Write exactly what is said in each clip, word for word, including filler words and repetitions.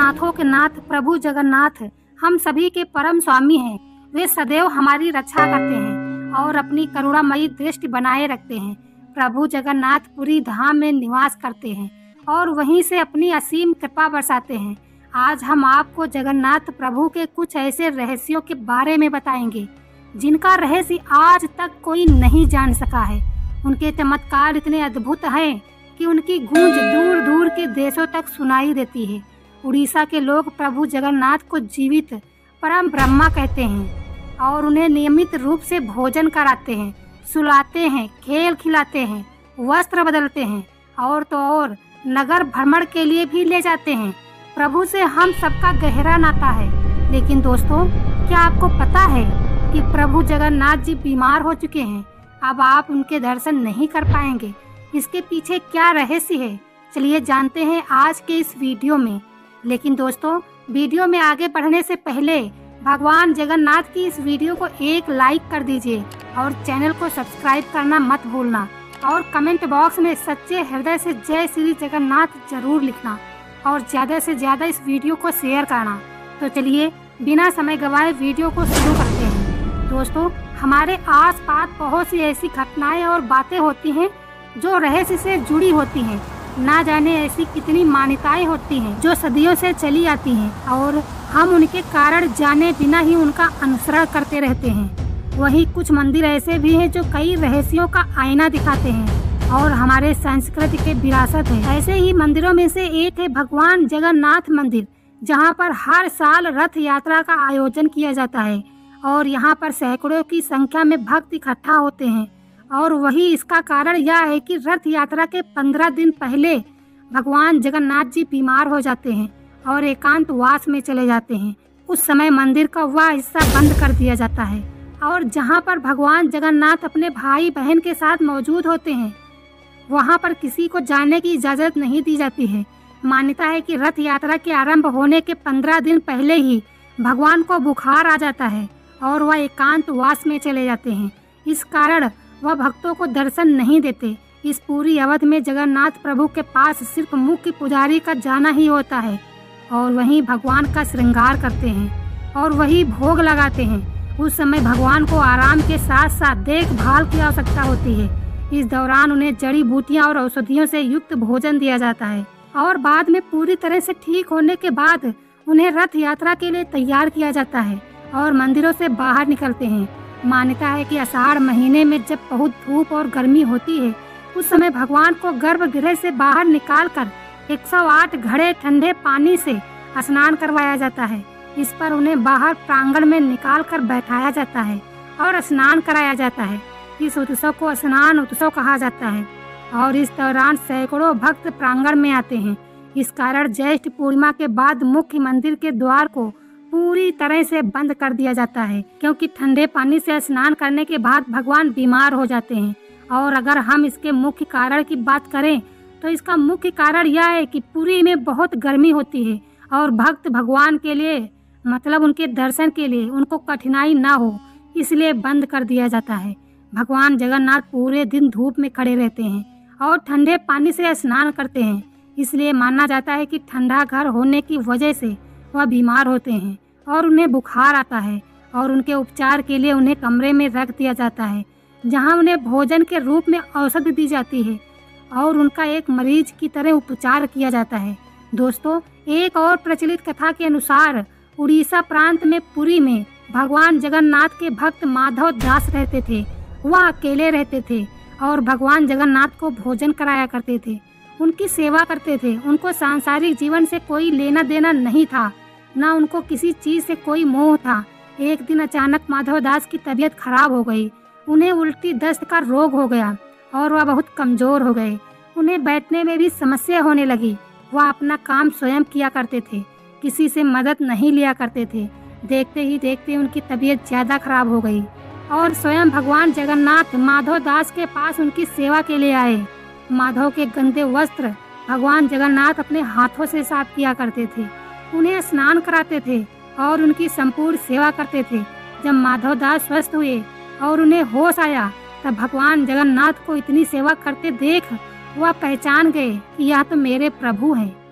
नाथों के नाथ प्रभु जगन्नाथ हम सभी के परम स्वामी हैं। वे सदैव हमारी रक्षा करते हैं और अपनी करुणामयी दृष्टि बनाए रखते हैं। प्रभु जगन्नाथ पुरी धाम में निवास करते हैं और वहीं से अपनी असीम कृपा बरसाते हैं। आज हम आपको जगन्नाथ प्रभु के कुछ ऐसे रहस्यों के बारे में बताएंगे जिनका रहस्य आज तक कोई नहीं जान सका है। उनके चमत्कार इतने अद्भुत हैं कि उनकी गूंज दूर दूर के देशों तक सुनाई देती है। उड़ीसा के लोग प्रभु जगन्नाथ को जीवित परम ब्रह्मा कहते हैं और उन्हें नियमित रूप से भोजन कराते हैं, सुलाते हैं, खेल खिलाते हैं, वस्त्र बदलते हैं और तो और नगर भ्रमण के लिए भी ले जाते हैं। प्रभु से हम सबका गहरा नाता है। लेकिन दोस्तों, क्या आपको पता है कि प्रभु जगन्नाथ जी बीमार हो चुके हैं? अब आप उनके दर्शन नहीं कर पाएंगे। इसके पीछे क्या रहस्य है, चलिए जानते हैं आज के इस वीडियो में। लेकिन दोस्तों, वीडियो में आगे बढ़ने से पहले भगवान जगन्नाथ की इस वीडियो को एक लाइक कर दीजिए और चैनल को सब्सक्राइब करना मत भूलना और कमेंट बॉक्स में सच्चे हृदय से जय श्री जगन्नाथ जरूर लिखना और ज़्यादा से ज़्यादा इस वीडियो को शेयर करना। तो चलिए बिना समय गवाए वीडियो को शुरू करते हैं। दोस्तों, हमारे आसपास बहुत सी ऐसी घटनाएं और बातें होती हैं जो रहस्य से जुड़ी होती हैं। ना जाने ऐसी कितनी मान्यताएं होती हैं जो सदियों से चली आती हैं और हम उनके कारण जाने बिना ही उनका अनुसरण करते रहते हैं। वहीं कुछ मंदिर ऐसे भी हैं जो कई रहस्यों का आईना दिखाते हैं और हमारे संस्कृति के विरासत है। ऐसे ही मंदिरों में से एक है भगवान जगन्नाथ मंदिर, जहां पर हर साल रथ यात्रा का आयोजन किया जाता है और यहां पर सैकड़ों की संख्या में भक्त इकट्ठा होते हैं। और वही इसका कारण यह है कि रथ यात्रा के पंद्रह दिन पहले भगवान जगन्नाथ जी बीमार हो जाते हैं और एकांत वास में चले जाते हैं। उस समय मंदिर का वह हिस्सा बंद कर दिया जाता है और जहां पर भगवान जगन्नाथ अपने भाई बहन के साथ मौजूद होते हैं, वहां पर किसी को जाने की इजाज़त नहीं दी जाती है। मान्यता है कि रथ यात्रा के आरंभ होने के पंद्रह दिन पहले ही भगवान को बुखार आ जाता है और वह एकांत वास में चले जाते हैं। इस कारण वह भक्तों को दर्शन नहीं देते। इस पूरी अवधि में जगन्नाथ प्रभु के पास सिर्फ मुख्य पुजारी का जाना ही होता है और वहीं भगवान का श्रृंगार करते हैं और वही भोग लगाते हैं। उस समय भगवान को आराम के साथ साथ देखभाल की आवश्यकता होती है। इस दौरान उन्हें जड़ी बूटियां और औषधियों से युक्त भोजन दिया जाता है और बाद में पूरी तरह से ठीक होने के बाद उन्हें रथ यात्रा के लिए तैयार किया जाता है और मंदिरों से बाहर निकलते हैं। मान्यता है कि आषाढ़ महीने में जब बहुत धूप और गर्मी होती है, उस समय भगवान को गर्भगृह से बाहर निकालकर एक सौ आठ घड़े ठंडे पानी से स्नान करवाया जाता है। इस पर उन्हें बाहर प्रांगण में निकालकर बैठाया जाता है और स्नान कराया जाता है। इस उत्सव को स्नान उत्सव कहा जाता है और इस दौरान सैकड़ों भक्त प्रांगण में आते हैं। इस कारण ज्येष्ठ पूर्णिमा के बाद मुख्य मंदिर के द्वार को पूरी तरह से बंद कर दिया जाता है, क्योंकि ठंडे पानी से स्नान करने के बाद भगवान बीमार हो जाते हैं। और अगर हम इसके मुख्य कारण की बात करें तो इसका मुख्य कारण यह है कि पुरी में बहुत गर्मी होती है और भक्त भगवान के लिए मतलब उनके दर्शन के लिए उनको कठिनाई ना हो, इसलिए बंद कर दिया जाता है। भगवान जगन्नाथ पूरे दिन धूप में खड़े रहते हैं और ठंडे पानी से स्नान करते हैं, इसलिए माना जाता है कि ठंडा घर होने की वजह से वह बीमार होते हैं और उन्हें बुखार आता है और उनके उपचार के लिए उन्हें कमरे में रख दिया जाता है, जहां उन्हें भोजन के रूप में औषधि दी जाती है और उनका एक मरीज की तरह उपचार किया जाता है। दोस्तों, एक और प्रचलित कथा के अनुसार उड़ीसा प्रांत में पुरी में भगवान जगन्नाथ के भक्त माधव दास रहते थे। वह अकेले रहते थे और भगवान जगन्नाथ को भोजन कराया करते थे, उनकी सेवा करते थे। उनको सांसारिक जीवन से कोई लेना देना नहीं था, ना उनको किसी चीज से कोई मोह था। एक दिन अचानक माधव दास की तबीयत खराब हो गई। उन्हें उल्टी दस्त का रोग हो गया और वह बहुत कमजोर हो गए। उन्हें बैठने में भी समस्या होने लगी। वह अपना काम स्वयं किया करते थे, किसी से मदद नहीं लिया करते थे। देखते ही देखते उनकी तबीयत ज्यादा खराब हो गई और स्वयं भगवान जगन्नाथ माधव दास के पास उनकी सेवा के लिए आए। माधव के गंदे वस्त्र भगवान जगन्नाथ अपने हाथों से साफ किया करते थे, उन्हें स्नान कराते थे और उनकी संपूर्ण सेवा करते थे। जब माधव दास स्वस्थ हुए और उन्हें होश आया, तब भगवान जगन्नाथ को इतनी सेवा करते देख वह पहचान गए कि यह तो मेरे प्रभु हैं।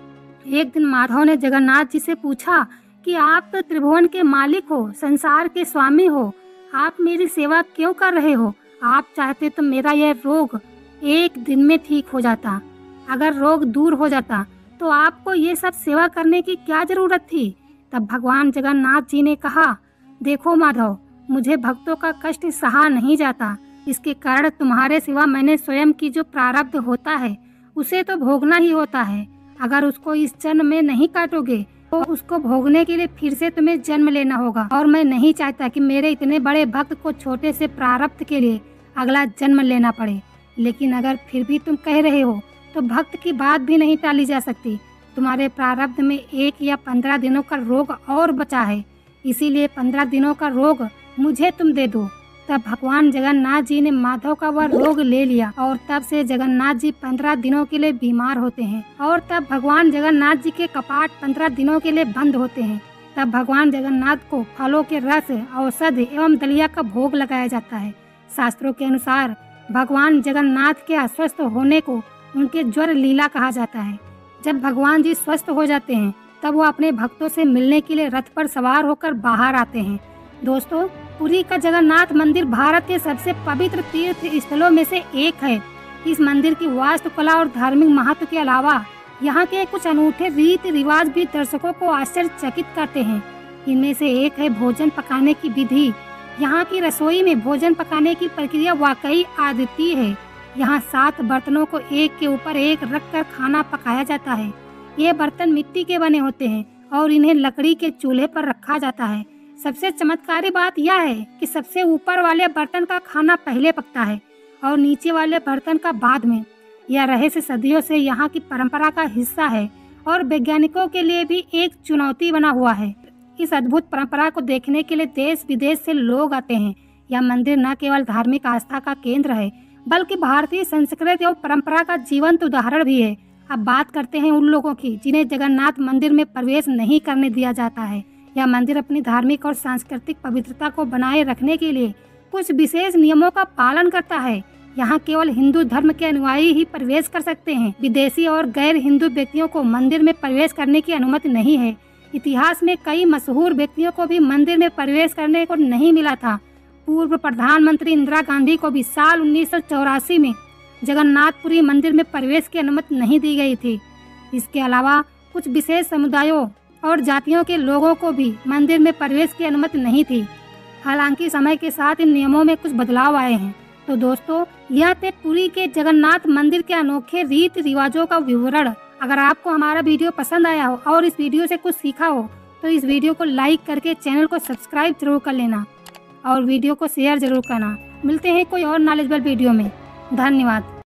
एक दिन माधव ने जगन्नाथ जी से पूछा कि आप तो त्रिभुवन के मालिक हो, संसार के स्वामी हो, आप मेरी सेवा क्यों कर रहे हो? आप चाहते तो मेरा यह रोग एक दिन में ठीक हो जाता। अगर रोग दूर हो जाता तो आपको ये सब सेवा करने की क्या जरूरत थी? तब भगवान जगन्नाथ जी ने कहा, देखो माधव, मुझे भक्तों का कष्ट सहा नहीं जाता। इसके कारण तुम्हारे सिवा मैंने स्वयं की जो प्रारब्ध होता है उसे तो भोगना ही होता है। अगर उसको इस जन्म में नहीं काटोगे तो उसको भोगने के लिए फिर से तुम्हें जन्म लेना होगा, और मैं नहीं चाहता कि मेरे इतने बड़े भक्त को छोटे से प्रारब्ध के लिए अगला जन्म लेना पड़े। लेकिन अगर फिर भी तुम कह रहे हो तो भक्त की बात भी नहीं टाली जा सकती। तुम्हारे प्रारब्ध में एक या पंद्रह दिनों का रोग और बचा है, इसीलिए पंद्रह दिनों का रोग मुझे तुम दे दो। तब भगवान जगन्नाथ जी ने माधव का वह रोग ले लिया और तब से जगन्नाथ जी पंद्रह दिनों के लिए बीमार होते हैं और तब भगवान जगन्नाथ जी के कपाट पंद्रह दिनों के लिए बंद होते हैं। तब भगवान जगन्नाथ को फलों के रस, औषधि एवं दलिया का भोग लगाया जाता है। शास्त्रों के अनुसार भगवान जगन्नाथ के अस्वस्थ होने को उनके ज्वर लीला कहा जाता है। जब भगवान जी स्वस्थ हो जाते हैं तब वो अपने भक्तों से मिलने के लिए रथ पर सवार होकर बाहर आते हैं। दोस्तों, पुरी का जगन्नाथ मंदिर भारत के सबसे पवित्र तीर्थ स्थलों में से एक है। इस मंदिर की वास्तुकला और धार्मिक महत्व के अलावा यहाँ के कुछ अनूठे रीति रिवाज भी दर्शकों को आश्चर्यचकित करते हैं। इनमें से एक है भोजन पकाने की विधि। यहाँ की रसोई में भोजन पकाने की प्रक्रिया वाकई अद्वितीय है। यहाँ सात बर्तनों को एक के ऊपर एक रखकर खाना पकाया जाता है। ये बर्तन मिट्टी के बने होते हैं और इन्हें लकड़ी के चूल्हे पर रखा जाता है। सबसे चमत्कारी बात यह है कि सबसे ऊपर वाले बर्तन का खाना पहले पकता है और नीचे वाले बर्तन का बाद में। यह रहस्य सदियों से यहाँ की परंपरा का हिस्सा है और वैज्ञानिकों के लिए भी एक चुनौती बना हुआ है। इस अद्भुत परंपरा को देखने के लिए देश विदेश से लोग आते हैं। यह मंदिर न केवल धार्मिक आस्था का केंद्र है बल्कि भारतीय संस्कृति और परंपरा का जीवंत उदाहरण भी है। अब बात करते हैं उन लोगों की जिन्हें जगन्नाथ मंदिर में प्रवेश नहीं करने दिया जाता है। यह मंदिर अपनी धार्मिक और सांस्कृतिक पवित्रता को बनाए रखने के लिए कुछ विशेष नियमों का पालन करता है। यहाँ केवल हिंदू धर्म के अनुयायी ही प्रवेश कर सकते हैं। विदेशी और गैर हिंदू व्यक्तियों को मंदिर में प्रवेश करने की अनुमति नहीं है। इतिहास में कई मशहूर व्यक्तियों को भी मंदिर में प्रवेश करने को नहीं मिला था। पूर्व प्रधानमंत्री इंदिरा गांधी को भी साल उन्नीस सौ चौरासी में जगन्नाथपुरी मंदिर में प्रवेश की अनुमति नहीं दी गई थी। इसके अलावा कुछ विशेष समुदायों और जातियों के लोगों को भी मंदिर में प्रवेश की अनुमति नहीं थी। हालांकि समय के साथ इन नियमों में कुछ बदलाव आए हैं। तो दोस्तों, यह थे पुरी के जगन्नाथ मंदिर के अनोखे रीति रिवाजों का विवरण। अगर आपको हमारा वीडियो पसंद आया हो और इस वीडियो से कुछ सीखा हो तो इस वीडियो को लाइक करके चैनल को सब्सक्राइब जरूर कर लेना और वीडियो को शेयर जरूर करना। मिलते हैं कोई और नॉलेजेबल वीडियो में। धन्यवाद।